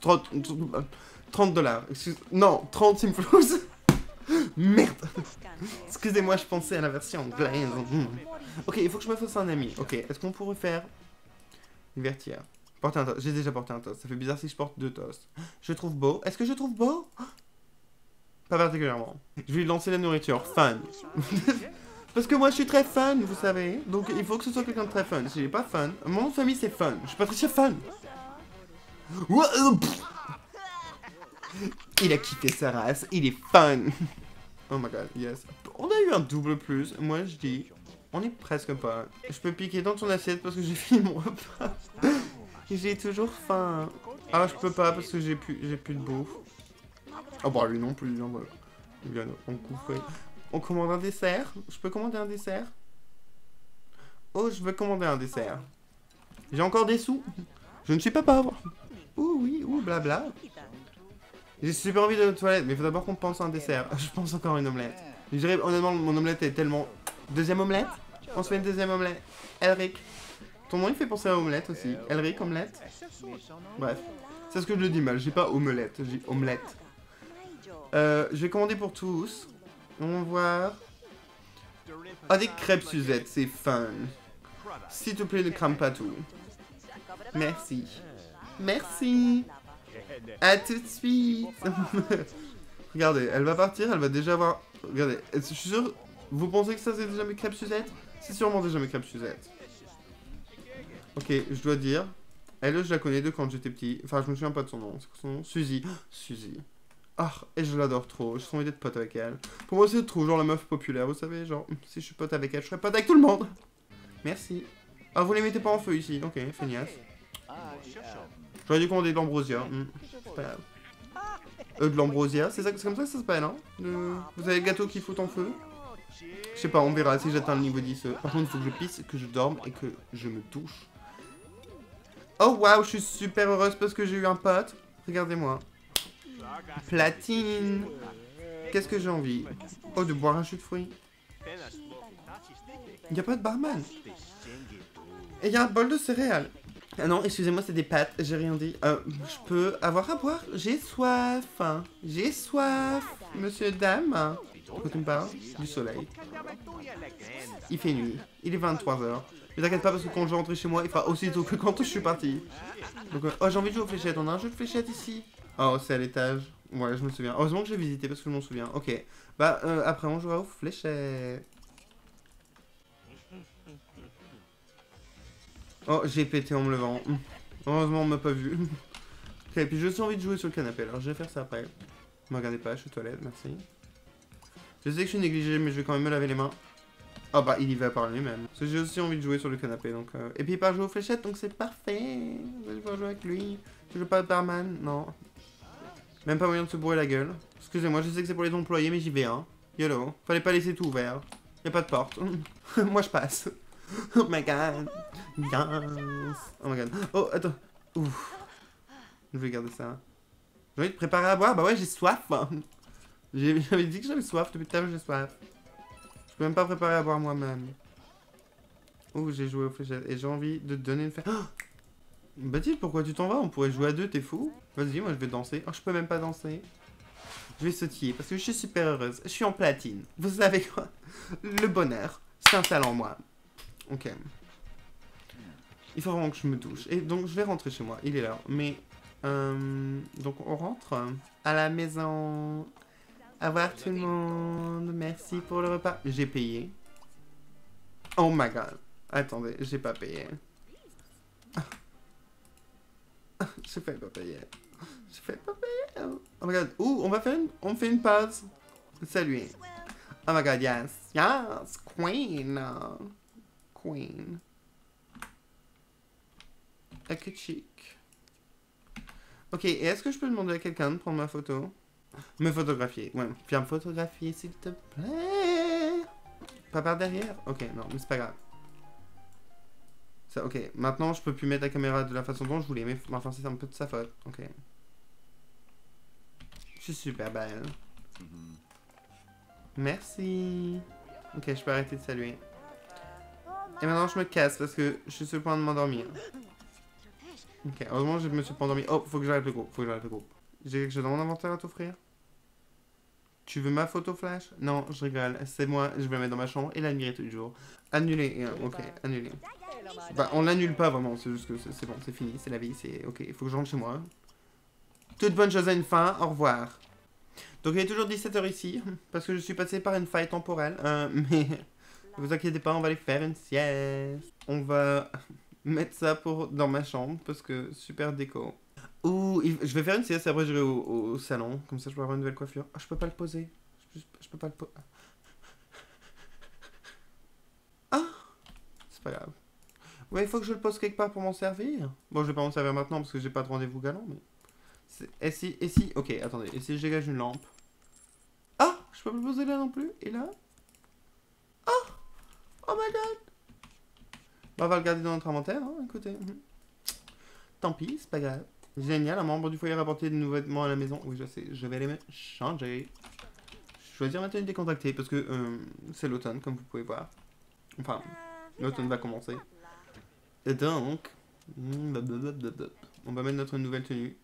30 dollars. Non, 30 simflous. Merde. Excusez-moi, je pensais à la version anglaise. Ok, il faut que je me fasse un ami. Ok, est-ce qu'on pourrait faire... Divertir. Porter un toast. J'ai déjà porté un toast. Ça fait bizarre si je porte 2 toasts. Je trouve beau. Est-ce que je trouve beau? Pas particulièrement. Je vais lui lancer la nourriture. Fun. Parce que moi je suis très fun, vous savez. Donc il faut que ce soit quelqu'un de très fun. Si j'ai pas fun... Mon nom de famille c'est Fun. Je suis Patricia Fun. Il a quitté sa race. Il est fun. Oh my god, yes. On a eu un double plus. Moi je dis... On est presque pas. Je peux piquer dans ton assiette parce que j'ai fini mon repas. J'ai toujours faim. Ah, je peux pas parce que j'ai plus de bouffe. Oh bah lui non plus, il vient en couper. On commande un dessert? Je peux commander un dessert? Oh, je veux commander un dessert. J'ai encore des sous. Je ne suis pas pauvre. Ouh oui, ouh blabla. J'ai super envie de toilette, mais il faut d'abord qu'on pense à un dessert. Je pense encore à une omelette. Je dirais honnêtement, mon omelette est tellement... Deuxième omelette? On se fait une deuxième omelette. Elric. Ton nom il fait penser à omelette aussi. Elric, omelette. Bref. C'est ce que je le dis mal. J'ai pas omelette, j'ai omelette. Je vais commander pour tous. On va voir. Ah, des crêpes Suzette, c'est fun. S'il te plaît, ne crame pas tout. Merci. Merci. À tout de suite. Regardez, elle va partir, elle va déjà avoir... Regardez, je suis sûr... Vous pensez que ça c'est déjà mes crêpes Suzette? C'est sûrement déjà mes crêpes Suzette. Ok, je dois dire... Elle, je la connais de quand j'étais petit. Enfin, je me souviens pas de son nom. C'est quoi son nom? Suzy. Suzy. Ah, et je l'adore trop. J'ai trop envie d'être pote avec elle. Pour moi, c'est trop genre la meuf populaire, vous savez. Genre, si je suis pote avec elle, je serais pote avec tout le monde. Merci. Ah, vous les mettez pas en feu ici. Ok, feignasse. J'aurais dû commander de l'ambrosia. C'est pas grave. De l'ambrosia, c'est comme ça que ça s'appelle, hein. Vous avez le gâteau qui fout en feu. Je sais pas, on verra si j'atteins le niveau 10. Par contre, il faut que je pisse, que je dorme et que je me touche. Oh waouh, je suis super heureuse parce que j'ai eu un pote. Regardez-moi. Platine. Qu'est-ce que j'ai envie? Oh, de boire un jus de fruits. Il n'y a pas de barman. Et il y a un bol de céréales. Ah non, excusez-moi, c'est des pâtes, j'ai rien dit. Je peux avoir à boire? J'ai soif. J'ai soif. Monsieur, dame. Pourquoi tu me parles? Du soleil. Il fait nuit. Il est 23h. Mais t'inquiète pas parce que quand je vais rentrer chez moi, il fera aussi tôt que quand je suis parti. Donc, oh, j'ai envie de jouer aux fléchettes. On a un jeu de fléchettes ici. Oh, c'est à l'étage. Ouais, je me souviens. Heureusement que j'ai visité parce que je m'en souviens. Ok. Bah, après, on jouera aux fléchettes. Oh, j'ai pété en me levant. Heureusement, on m'a pas vu. Ok, puis j'ai aussi envie de jouer sur le canapé. Alors, je vais faire ça après. Ne me regardez pas, je suis aux toilettes, merci. Je sais que je suis négligé, mais je vais quand même me laver les mains. Oh bah, il y va par lui-même. Parce que j'ai aussi envie de jouer sur le canapé, donc... Et puis, il part jouer aux fléchettes, donc c'est parfait. Je vais pouvoir jouer avec lui. Je veux pas de barman, non. Même pas moyen de se bourrer la gueule. Excusez-moi, je sais que c'est pour les employés, mais j'y vais, hein. YOLO. Fallait pas laisser tout ouvert. Y a pas de porte. Moi, je passe. Oh my god. Yes. Oh my god. Oh, attends. Ouf. Je vais garder ça. J'ai envie de préparer à boire. Bah ouais, j'ai soif. J'avais dit que j'avais soif. Depuis tout à l'heure, j'ai soif. Je peux même pas préparer à boire moi-même. Ouh, j'ai joué aux fléchettes. Et j'ai envie de te donner une fête. Oh, Bathilde, pourquoi tu t'en vas? On pourrait jouer à deux, t'es fou? Vas-y, moi je vais danser. Oh, je peux même pas danser. Je vais sautiller parce que je suis super heureuse. Je suis en platine. Vous savez quoi? Le bonheur s'installe en moi. Ok. Il faut vraiment que je me touche. Et donc je vais rentrer chez moi. Il est là. Mais... donc on rentre à la maison. Au revoir tout le monde. Merci pour le repas. J'ai payé. Oh my god. Attendez, j'ai pas payé. J'ai fait pas payer. J'ai fait pas payer. Oh my god. Ouh, on fait une pause. Salut. Oh my god, yes. Yes, queen. Queen. Ah, que chic. Ok, et est-ce que je peux demander à quelqu'un de prendre ma photo? Me photographier. Ouais, viens me photographier, s'il te plaît. Pas par derrière? Ok, non, mais c'est pas grave. Ça, ok, maintenant je peux plus mettre la caméra de la façon dont je voulais, mais enfin c'est un peu de sa faute. Ok. Je suis super belle. Merci. Ok, je peux arrêter de saluer. Et maintenant je me casse parce que je suis sur le point de m'endormir. Ok, heureusement je me suis pas endormi. Oh, faut que j'arrête le groupe, J'ai quelque chose dans mon inventaire à t'offrir? Tu veux ma photo flash? Non, je rigole. C'est moi, je vais la mettre dans ma chambre et l'admirer tous les jours. Annuler, ok, annuler. Bah, on l'annule pas vraiment, c'est juste que c'est bon, c'est fini, c'est la vie, c'est ok, il faut que je rentre chez moi. Toute bonne chose a une fin, au revoir. Donc il est toujours 17h ici, parce que je suis passé par une faille temporelle, mais ne vous inquiétez pas, on va aller faire une sieste. On va mettre ça dans ma chambre, parce que super déco. Ouh, je vais faire une sieste, après je vais au salon, comme ça je peux avoir une nouvelle coiffure. Ah, je peux pas le poser, je peux pas le poser. Ah, c'est pas grave. Ouais, il faut que je le pose quelque part pour m'en servir. Bon, je vais pas m'en servir maintenant parce que j'ai pas de rendez-vous galant, mais... Et si... Ok, attendez. Et si je dégage une lampe? Ah, je peux pas le poser là non plus. Et là? Oh, oh my god. Bon, on va le garder dans notre inventaire, hein, écoutez. Tant pis, c'est pas grave. Génial, un membre du foyer a rapporté de nouveaux vêtements à la maison. Oui, je sais, je vais les changer. Choisir ma tenue décontractée parce que c'est l'automne, comme vous pouvez voir. Enfin, l'automne va commencer. Et donc, on va mettre notre nouvelle tenue.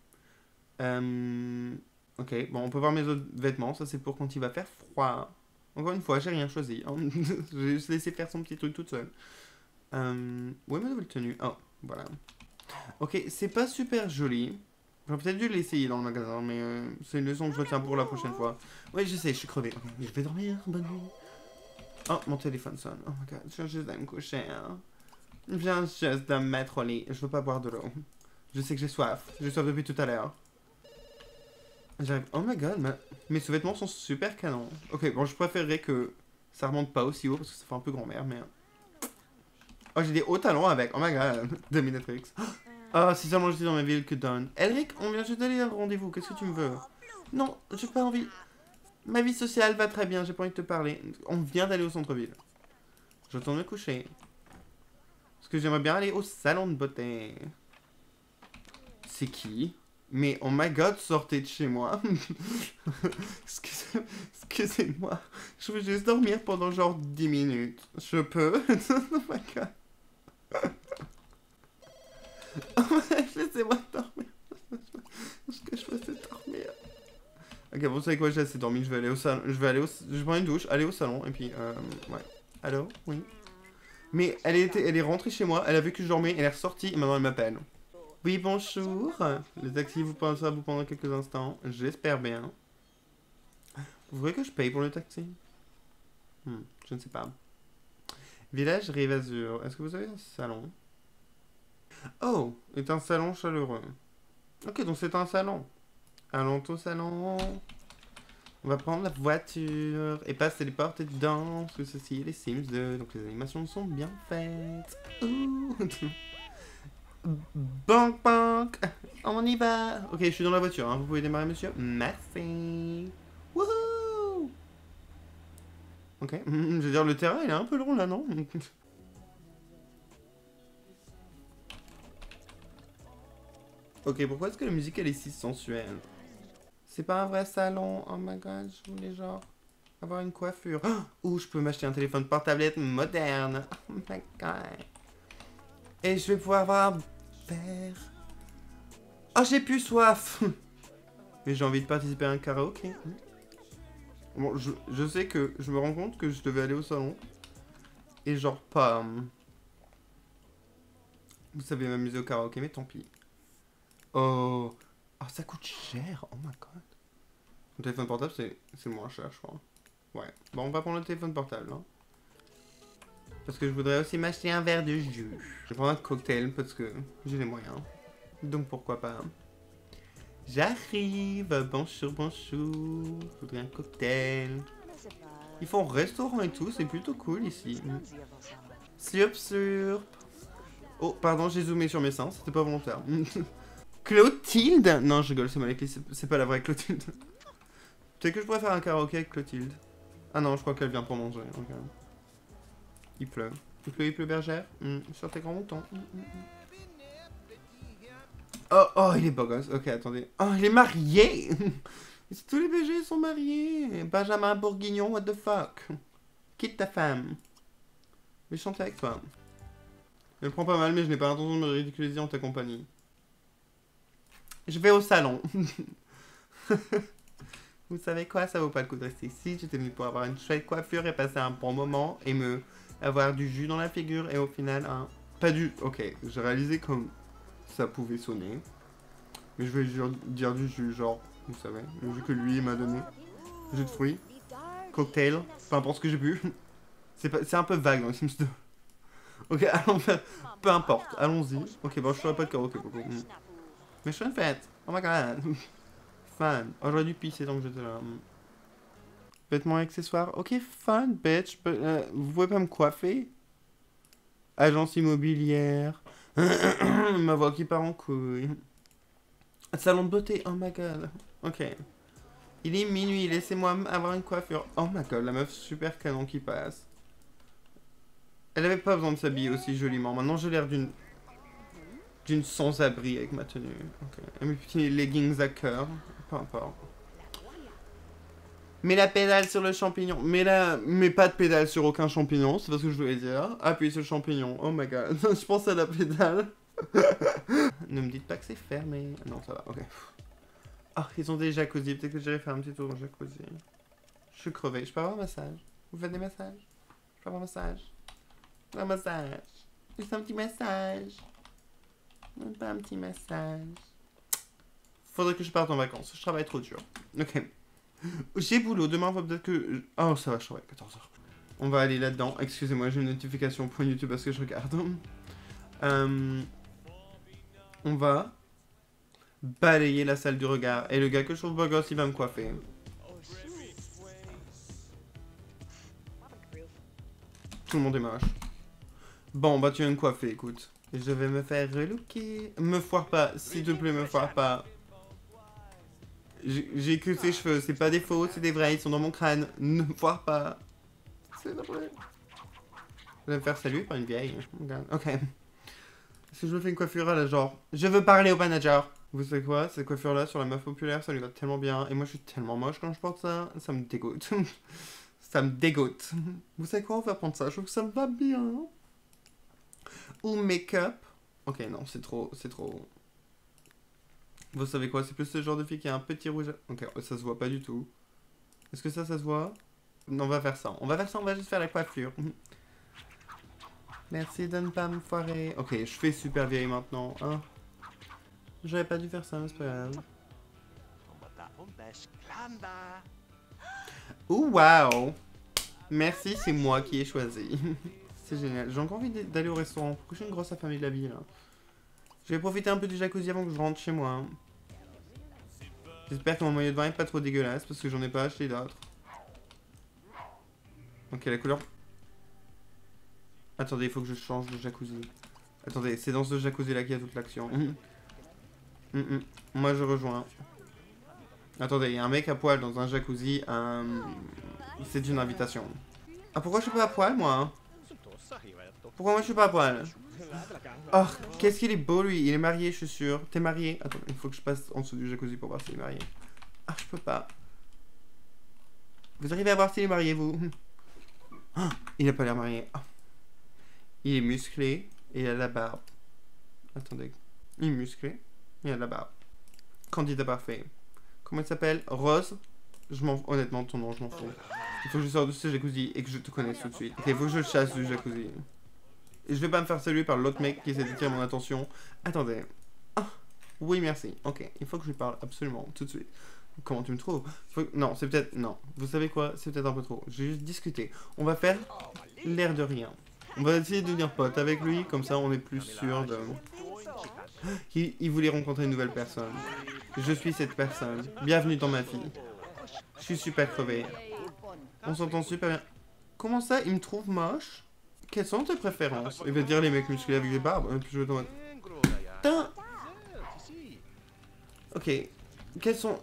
Ok, bon, on peut voir mes autres vêtements. Ça, c'est pour quand il va faire froid. Encore une fois, j'ai rien choisi. Hein. J'ai juste laissé faire son petit truc toute seule. Où est ma nouvelle tenue? Oh, voilà. Ok, c'est pas super joli. J'aurais peut-être dû l'essayer dans le magasin, mais c'est une leçon que je retiens pour la prochaine fois. Oui, je sais, je suis crevé. Okay, je vais dormir, bonne nuit. Oh, mon téléphone sonne. Oh my god, je viens juste d'aller me coucher. Hein. Je viens juste de me mettre au lit. Je veux pas boire de l'eau. Je sais que j'ai soif. J'ai soif depuis tout à l'heure. J'arrive. Oh my god, mes sous-vêtements sont super canons. Ok, bon, je préférerais que ça remonte pas aussi haut parce que ça fait un peu grand-mère, mais... Oh, j'ai des hauts talons avec. Oh my god, Dominatrix. Oh, si seulement j'étais dans ma ville que Don. Elric, on vient juste d'aller à un rendez-vous. Qu'est-ce que tu me veux? Non, j'ai pas envie. Ma vie sociale va très bien, j'ai pas envie de te parler. On vient d'aller au centre-ville. Je retourne me coucher. Parce que j'aimerais bien aller au salon de beauté. C'est qui? Mais oh my god, sortez de chez moi. Excusez-moi. Je veux juste dormir pendant genre 10 minutes. Je peux? Oh my god. Laissez-moi dormir. Ce que je veux, c'est dormir. Ok, bon, vous savez quoi, j'ai assez dormi. Je vais aller au salon. Je prends une douche, aller au salon. Et puis, ouais. Allô? Oui. Mais elle est rentrée chez moi. Elle a vu que je dormais. Elle est ressortie. Et maintenant, elle m'appelle. Oui, bonjour. Le taxi vous pense à vous pendant quelques instants. J'espère bien. Vous voulez que je paye pour le taxi? Je ne sais pas. Village Rive Azur. Est-ce que vous avez un salon? Oh, c'est un salon chaleureux. Ok, donc c'est un salon. Allons au salon. On va prendre la voiture et passer les portes dedans. Parce que ceci est les Sims 2. Donc les animations sont bien faites. Ouh. Bank, bank. On y va. Ok, je suis dans la voiture. Hein. Vous pouvez démarrer, monsieur. Merci. Wouhou. Ok. Je veux dire, le terrain, il est un peu long, là, non? Ok, pourquoi est-ce que la musique, elle est si sensuelle? C'est pas un vrai salon. Oh my god, je voulais genre avoir une coiffure. Ou je peux m'acheter un téléphone portable moderne. Oh my god. Et je vais pouvoir avoir un verre. Oh, j'ai plus soif. Mais j'ai envie de participer à un karaoké. Bon, je sais que je me rends compte que je devais aller au salon. Et genre pas... Vous savez m'amuser au karaoké, mais tant pis. Oh... Oh, ça coûte cher. Oh my god. Le téléphone portable, c'est moins cher, je crois. Ouais. Bon, on va prendre le téléphone portable. Hein. Parce que je voudrais aussi m'acheter un verre de jus. Je vais prendre un cocktail parce que j'ai les moyens. Donc pourquoi pas. J'arrive. Bonjour, bonjour. Je voudrais un cocktail. Ils font restaurant et tout. C'est plutôt cool ici. Slurp, slurp. Oh, pardon, j'ai zoomé sur mes seins. C'était pas volontaire. Clotilde? Non, je rigole, c'est mal écrit. C'est pas la vraie Clotilde. Peut-être que je pourrais faire un karaoké avec Clotilde. Ah non, je crois qu'elle vient pour manger. Okay. Il pleut. Il pleut, bergère. Sur tes grands moutons. Oh, oh, il est beau gosse. Ok, attendez. Oh, il est marié. Tous les BG sont mariés. Benjamin Bourguignon, what the fuck. Quitte ta femme. Je vais chanter avec toi. Je le prends pas mal, mais je n'ai pas l'intention de me ridiculiser en ta compagnie. Je vais au salon. Vous savez quoi, ça vaut pas le coup de rester ici. J'étais venu pour avoir une chouette coiffure et passer un bon moment et me avoir du jus dans la figure et au final, pas du... Ok, j'ai réalisé comme ça pouvait sonner. Mais je vais dire du jus, genre, vous savez, le jus que lui m'a donné. Jus de fruits, cocktail, peu importe ce que j'ai bu. C'est un peu vague dans les Sims 2. Ok, allons faire... Peu importe, allons-y. Ok, bon, je ferai pas de karaoké, beaucoup. Mais je suis une fête. Oh my god. Fun. Oh, j'aurais dû pisser donc j'étais là. Vêtements et accessoires. Ok, fun, bitch. Vous pouvez pas me coiffer? Agence immobilière. Ma voix qui part en couille. Salon de beauté. Oh my god. Ok. Il est minuit. Laissez-moi avoir une coiffure. Oh my god, la meuf super canon qui passe. Elle avait pas besoin de s'habiller aussi joliment. Maintenant, j'ai l'air d'une sans-abri avec ma tenue. Okay. Et mes petits leggings à cœur. Peu importe. Mets la pédale sur le champignon. Mets pas de pédale sur aucun champignon. C'est pas ce que je voulais dire. Appuie sur le champignon. Oh my god. Je pense à la pédale. Ne me dites pas que c'est fermé. Non, ça va. Ok. Ah, oh, ils ont des jacuzzi. Peut-être que j'irai faire un petit tour au jacuzzi. Je suis crevé. Je peux avoir un massage? Vous faites des massages? Je peux avoir un massage? Un massage. Juste un petit massage. Même pas un petit massage. Faudrait que je parte en vacances. Je travaille trop dur. Ok. J'ai boulot. Demain, peut-être que... Oh, ça va, je travaille 14h. On va aller là-dedans. Excusez-moi, j'ai une notification pour YouTube parce que je regarde. On va balayer la salle du regard. Et le gars que je trouve beau gosse, il va me coiffer. Tout le monde est moche. Bon, bah tu vas me coiffer, écoute. Je vais me faire relooker. Me foire pas, s'il te plaît, me foire pas. J'ai que ces cheveux, c'est pas des faux, c'est des vrais, ils sont dans mon crâne. Ne me voir pas. C'est vrai. Je vais me faire saluer par une vieille. Ok. Si je me fais une coiffure là, genre, je veux parler au manager. Vous savez quoi, cette coiffure là sur la meuf populaire, ça lui va tellement bien. Et moi je suis tellement moche quand je porte ça, ça me dégoûte. Ça me dégoûte. Vous savez quoi, on va prendre ça, je trouve que ça me va bien. Ou make-up. Ok, non, c'est trop, c'est trop. Vous savez quoi, c'est plus ce genre de fille qui a un petit rouge. Ok, ça se voit pas du tout. Est-ce que ça se voit? Non, on va faire ça. On va faire ça, on va juste faire la coiffure. Merci de ne pas me foirer. Ok, je fais super vieille maintenant. Hein. J'aurais pas dû faire ça, mais c'est pas grave. Ouh, waouh! Merci, c'est moi qui ai choisi. C'est génial. J'ai encore envie d'aller au restaurant. Pourquoi je suis une grosse affamée de la vie, là? Je vais profiter un peu du jacuzzi avant que je rentre chez moi. J'espère que mon maillot de bain est pas trop dégueulasse, parce que j'en ai pas acheté d'autres. Ok, la couleur... Attendez, il faut que je change de jacuzzi. Attendez, c'est dans ce jacuzzi-là qu'il y a toute l'action. Moi, je rejoins. Attendez, il y a un mec à poil dans un jacuzzi. C'est une invitation. Ah, pourquoi je suis pas à poil, moi? Pourquoi moi, je suis pas à poil? Oh, qu'est-ce qu'il est beau, lui. Il est marié, je suis sûr. T'es marié? Attends, il faut que je passe en dessous du jacuzzi pour voir s'il est marié. Ah, je peux pas. Vous arrivez à voir s'il est marié, vous? Oh, il a pas l'air marié. Oh. Il est musclé et il a la barbe. Attendez. Il est musclé et il a la barbe. Candidat parfait. Comment il s'appelle? Rose? Honnêtement, ton nom, je m'en fous. Il faut que je sorte de ce jacuzzi et que je te connaisse tout de suite. Ok, il faut que je le chasse du jacuzzi. Et je vais pas me faire saluer par l'autre mec qui essaie d'attirer mon attention. Attendez. Ah, oui, merci. Ok, il faut que je lui parle absolument tout de suite. Comment tu me trouves? Non, c'est peut-être... Non. Vous savez quoi? C'est peut-être un peu trop. Je vais juste discuter. On va faire l'air de rien. On va essayer de devenir pote avec lui, comme ça on est plus sûr de... Il voulait rencontrer une nouvelle personne. Je suis cette personne. Bienvenue dans ma vie. Je suis super crevé. On s'entend super bien. Comment ça, il me trouve moche? Quelles sont tes préférences? Il va dire les mecs musclés avec des barbes. Puis je vais tomber... Putain. Ok. Quels sont...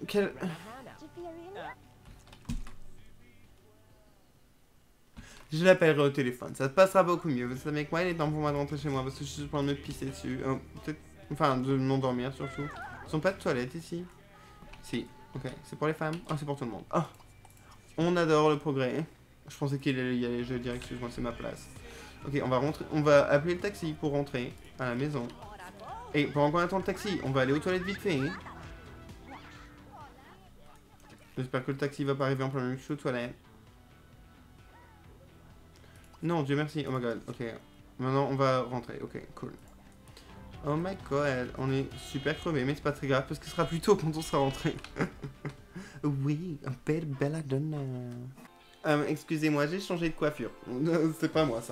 Je l'appellerai au téléphone, ça se passera beaucoup mieux. Vous savez que moi, il est temps pour moi de rentrer chez moi parce que je suis en train de me pisser dessus. Peut-être... Enfin, de m'endormir surtout. Ils sont pas de toilettes ici? Si, ok. C'est pour les femmes? Ah, c'est pour tout le monde. Oh. On adore le progrès. Je pensais qu'il allait y aller, je vais dire, excuse-moi, c'est ma place. Ok, on va rentrer, on va appeler le taxi pour rentrer à la maison. Et pendant qu'on attend le taxi, on va aller aux toilettes vite fait. J'espère que le taxi va pas arriver en plein milieu, je suis aux toilettes. Non, Dieu merci. Oh my god, ok. Maintenant, on va rentrer. Ok, cool. Oh my god, on est super crevés, mais c'est pas très grave parce que ce sera plus tôt quand on sera rentré. Oui, un bel belladonna. Excusez-moi, j'ai changé de coiffure. C'est pas moi, ça.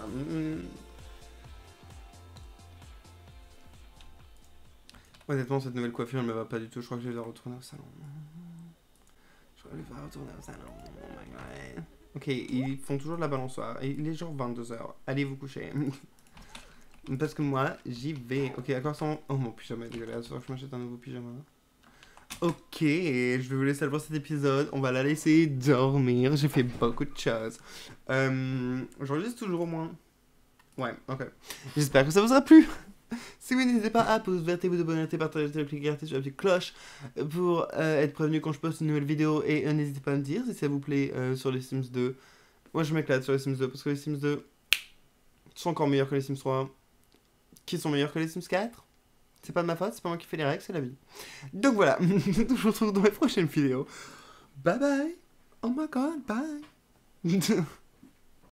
Honnêtement, cette nouvelle coiffure ne me va pas du tout. Je crois que je vais devoir retourner au salon. Je crois que je vais devoir retourner au salon. Oh my god. Ok, ils font toujours de la balançoire. Et il est genre 22h. Allez vous coucher. Parce que moi, j'y vais. Ok, à quoi ressemble... Oh, mon pyjama est dégueulasse. Faut que je m'achète un nouveau pyjama. Ok, je vais vous laisser pour cet épisode. On va la laisser dormir. J'ai fait beaucoup de choses. J'enregistre toujours au moins. Ouais, ok. J'espère que ça vous aura plu. Si oui, n'hésitez pas à pouce vert, vous abonner, partager, cliquer sur la petite cloche pour être prévenu quand je poste une nouvelle vidéo. Et n'hésitez pas à me dire si ça vous plaît sur les Sims 2. Moi, je m'éclate sur les Sims 2 parce que les Sims 2 sont encore meilleurs que les Sims 3. Qui sont meilleurs que les Sims 4? C'est pas de ma faute, c'est pas moi qui fais les règles, c'est la vie. Donc voilà, je vous retrouve dans les prochaines vidéos. Bye bye. Oh my god, bye.